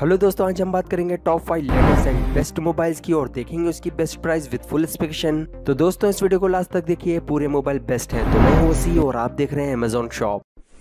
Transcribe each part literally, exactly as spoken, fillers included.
Hello दोस्तों, आज हम बात करेंगे top five latest and best mobiles की और देखेंगे उसकी best price with full specification. तो दोस्तों इस वीडियो को लास्ट तक देखिए, पूरे मोबाइल बेस्ट हैं। तो मैं हूं वसी और आप देख रहे हैं अमेजॉन शॉप।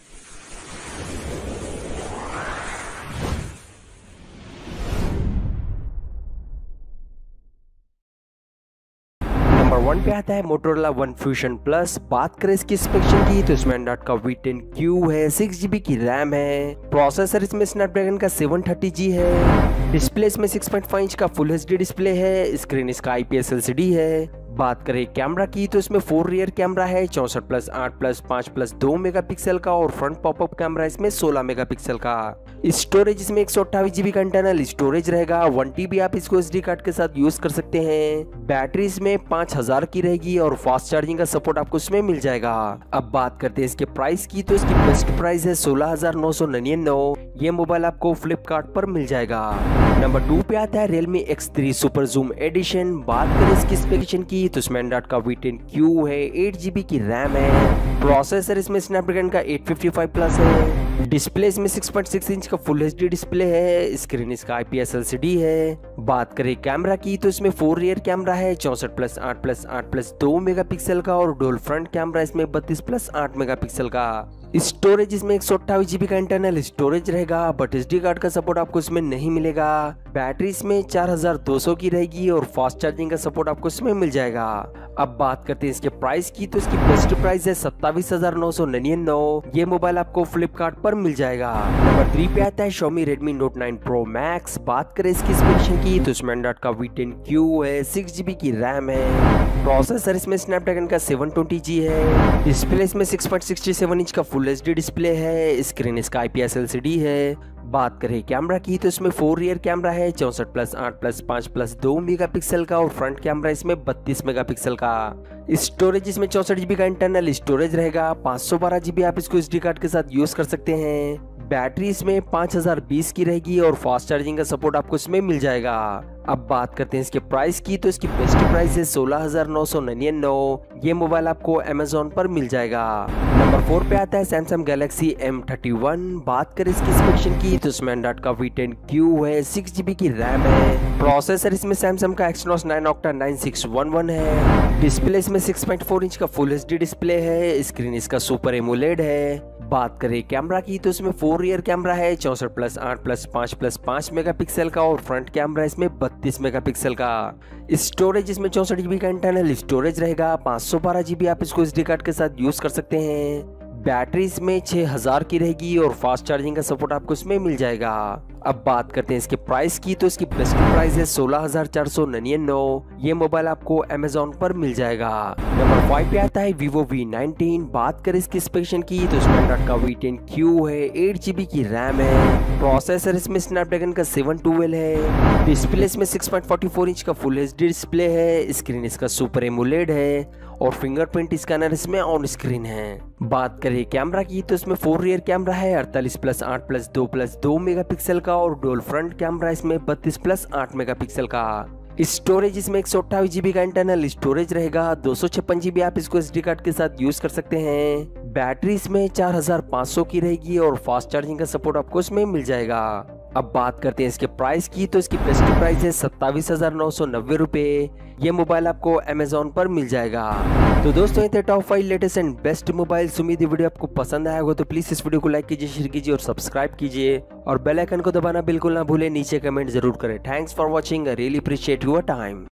नंबर वन पे आता है मोटोरोला वन फ्यूजन प्लस। बात करें इसकी स्पेसिफिकेशन की तो इसमें एंड्रॉइड का वी टेन क्यू है, सिक्स जीबी की रैम है, प्रोसेसर इसमें स्नैपड्रैगन का सेवन थर्टी जी है, डिस्प्ले इसमें सिक्स पॉइंट फाइव इंच का फुल एचडी डिस्प्ले है, स्क्रीन इसका आईपीएस एलसीडी है। बात करें कैमरा की तो इसमें फोर रियर कैमरा है, चौसठ प्लस आठ प्लस पाँच प्लस दो मेगापिक्सल का, और फ्रंट पॉपअप कैमरा इसमें सोलह मेगापिक्सल का। स्टोरेज इसमें एक सौ अट्ठाईस जीबी का इंटरनल स्टोरेज रहेगा, वन टीबी आप इसको एसडी कार्ड के साथ यूज कर सकते हैं। बैटरी इसमें पाँच हजार की रहेगी और फास्ट चार्जिंग का सपोर्ट आपको इसमें मिल जाएगा। अब बात करते हैं इसके प्राइस की तो इसकी बेस्ट प्राइस है सोलह हजार नौ सौ निन्यानवे। ये मोबाइल आपको फ्लिपकार्ट पर मिल जाएगा। नंबर टू पे आता है Realme X three super zoom edition. बात करें इसकी स्पेसिफिकेशन की तो इसमें एंड्रॉइड का वी टेन क्यू है, एट जीबी की रैम है, प्रोसेसर इसमें स्नैपड्रैगन का एट फिफ्टी फाइव प्लस है, डिस्प्ले इसमें सिक्स पॉइंट सिक्स इंच का फुल एचडी डिस्प्ले है, स्क्रीन इसका आईपीएस एलसीडी है। बात करें कैमरा की तो इसमें फोर रियर कैमरा है, चौसठ प्लस आठ प्लस आठ प्लस दो मेगापिक्सल का, और डुअल फ्रंट कैमरा इसमें बत्तीस प्लस आठ मेगापिक्सल का। स्टोरेज इसमें एक सौ अट्ठाईस जीबी का इंटरनल स्टोरेज रहेगा, बट एसडी कार्ड का सपोर्ट आपको इसमें नहीं मिलेगा। बैटरी इसमें चार हजार दो सौ की रहेगी और फास्ट चार्जिंग का सपोर्ट आपको इसमें मिल जाएगा। अब बात करते हैं इसके प्राइस की तो इसकी बेस्ट प्राइस है सत्ताईस हजार नौ सौ निन्यानवे। ये मोबाइल आपको फ्लिपकार्ट पर मिल जाएगा। नंबर थ्री पे आता है Xiaomi Redmi Note nine Pro Max। बात करें इसकी स्पेसिफिकेशन की तो इसमें एंड्रॉइड का वी टेन क्यू है, सिक्स जीबी की रैम है, प्रोसेसर इसमें स्नैपड्रैगन का सेवन ट्वेंटी जी है, डिस्प्ले इसमें six point six seven inch का फुल एचडी डिस्प्ले है, स्क्रीन इसका आईपीएस एलसीडी है। बात करें कैमरा की तो इसमें फोर रियर कैमरा है, चौसठ प्लस आठ प्लस पाँच प्लस दो मेगापिक्सल का, और फ्रंट कैमरा इसमें बत्तीस मेगापिक्सल का। स्टोरेज इसमें चौसठ जीबी का इंटरनल स्टोरेज रहेगा, पाँच सौ बारह जीबी आप इसको एसडी कार्ड के साथ यूज कर सकते हैं। बैटरी इसमें पाँच हजार बीस की रहेगी और फास्ट चार्जिंग का सपोर्ट आपको इसमें मिल जाएगा। अब बात करते हैं इसके प्राइस की तो इसकी बेस्ट प्राइस है सोलह हजार नौ सौ निन्यानवे। ये मोबाइल आपको अमेजोन पर मिल जाएगा। नंबर फोर पे आता है Samsung Galaxy M thirty one. बात करें इसकी स्पेसिफिकेशन की तो इसमें एंड्रॉइड का वी टेन क्यू है, सिक्स जीबी की रैम है, प्रोसेसर इसमें Samsung का Exynos nine octa nine six one one है, डिस्प्ले इसमें सिक्स पॉइंट फोर इंच का फुल एचडी डिस्प्ले है, स्क्रीन इसका सुपर एमोलेड है। बात करें कैमरा की तो इसमें फोर रियर कैमरा है, चौसठ प्लस आठ प्लस पाँच प्लस पाँच मेगापिक्सल का, और फ्रंट कैमरा इसमें बत्तीस मेगापिक्सल का। स्टोरेज इसमें चौसठ जीबी का इंटरनल स्टोरेज रहेगा, पाँच सौ बारह जीबी आप इसको एसडी कार्ड के साथ यूज कर सकते हैं। बैटरी इसमें छह हजार की रहेगी और फास्ट चार्जिंग का सपोर्ट आपको इसमें मिल जाएगा। अब बात करते हैं इसके प्राइस की तो इसकी बेस्ट प्राइस है सोलह हजार चार सौ निन्यानवे। ये मोबाइल आपको अमेजोन पर मिल जाएगा। नंबर फाइव पे आता है Vivo वी नाइनटीन। बात करें इसकी स्पेसिफिकेशन की तो इसमें एंड्रॉइड का वी टेन क्यू है, एट जीबी की रैम है, प्रोसेसर इसमें स्नैपड्रैगन का सेवन ट्वेल्व है, डिस्प्ले इसमें six point four four inch का फुल एचडी डिस्प्ले है, स्क्रीन इसका सुपर एमोलेड है, और फिंगरप्रिंट स्कैनर इसमें ऑन स्क्रीन है। बात करें कैमरा की तो इसमें फोर रियर कैमरा है, अड़तालीस प्लस आठ प्लस दो प्लस दो मेगापिक्सल का, और डुअल फ्रंट कैमरा इसमें बत्तीस प्लस आठ मेगापिक्सल का। स्टोरेज इसमें एक सौ अट्ठाईस जीबी का इंटरनल स्टोरेज रहेगा, दो सौ छप्पन जीबी आप इसको एसडी कार्ड के साथ यूज कर सकते हैं। बैटरी इसमें चार हजार पाँच सौ की रहेगी और फास्ट चार्जिंग का सपोर्ट आपको इसमें मिल जाएगा। अब बात करते हैं इसके प्राइस की तो इसकी बेस्ट प्राइस है सत्ताईस हजार नौ सौ नब्बे रुपए। ये मोबाइल आपको अमेजोन पर मिल जाएगा। तो दोस्तों ये थे top five latest and best mobile. उम्मीद है वीडियो आपको पसंद आया होगा, तो प्लीज इस वीडियो को लाइक कीजिए, शेयर कीजिए और सब्सक्राइब कीजिए, और बेल आइकन को दबाना बिल्कुल ना भूले। नीचे कमेंट जरूर करें। Thanks for watching, really appreciate your time.